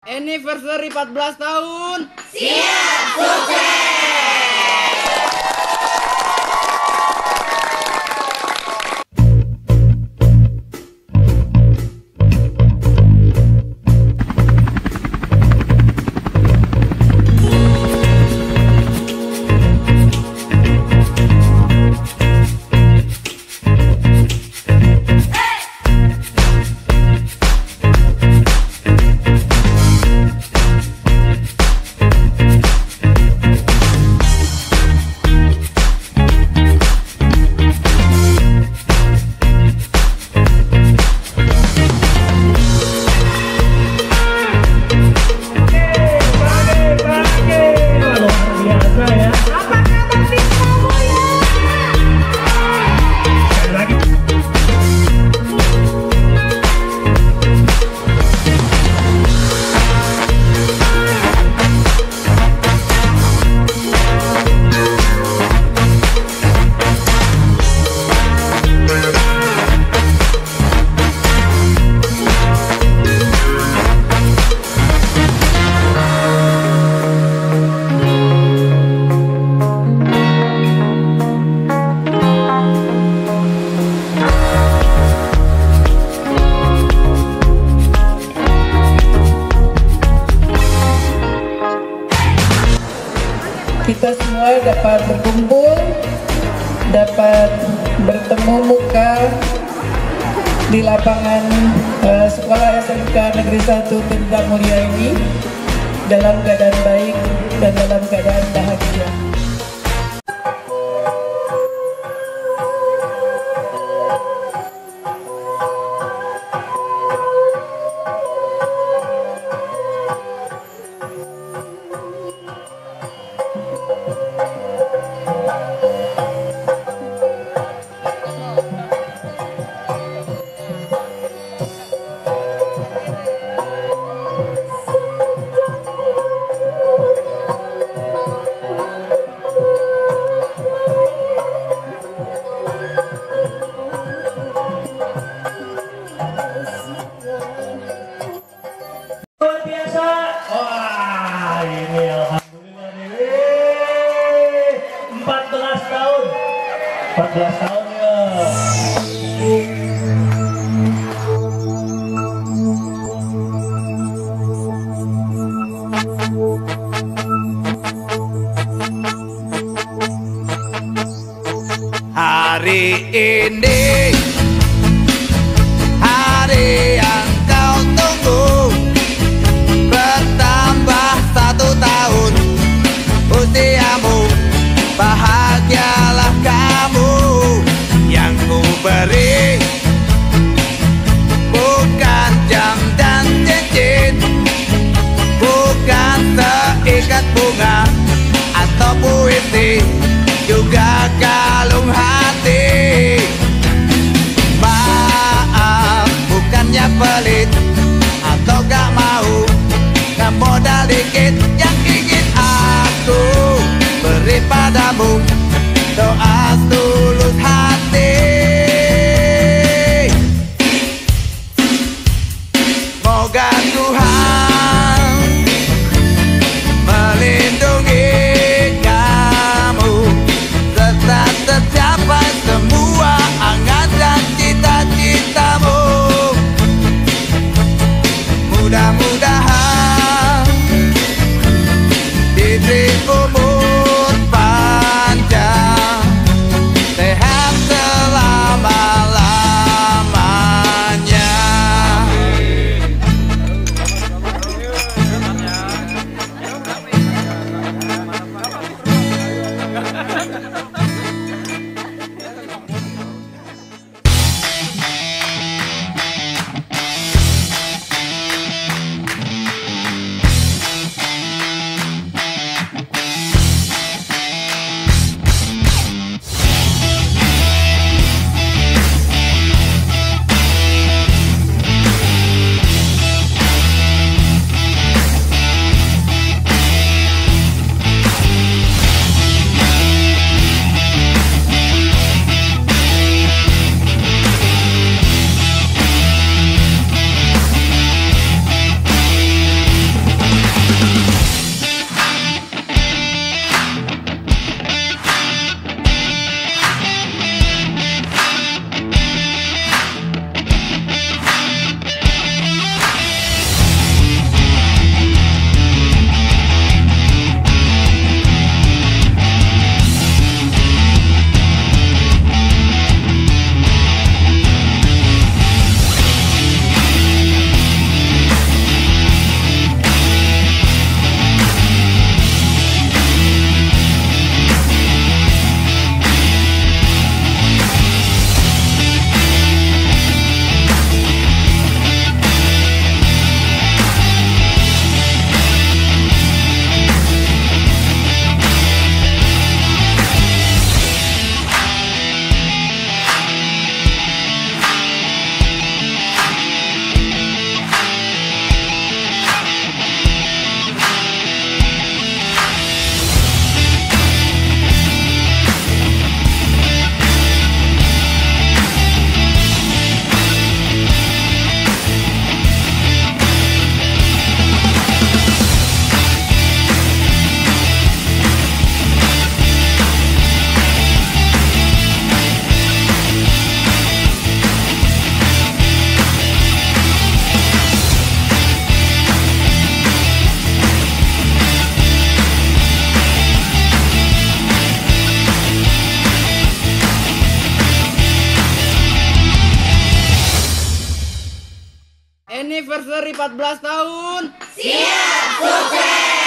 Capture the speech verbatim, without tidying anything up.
Anniversary empat belas tahun. Siap sukses. Kita semua dapat berkumpul, dapat bertemu muka di lapangan uh, Sekolah S M K Negeri satu Tirta Mulia ini dalam keadaan baik dan dalam keadaan bahagia. empat belas tahun ya. Hari ini hari yang kau tunggu, bertambah satu tahun usiamu, bahagialah kamu. Yang ku beri bukan jam dan cincin, bukan seikat bunga atau puisi, juga kalung hati. Maaf, bukannya pelit atau gak mau, gak modal dikit yang ingin aku beri padamu, doa tulus hati. Moga Tuhan melindungi kamu, serta tercapai semua angan dan cita-citamu. Mudah-mudahan diberi umur panjang, sehat selama-lamanya. empat belas tahun. Siap, sukses!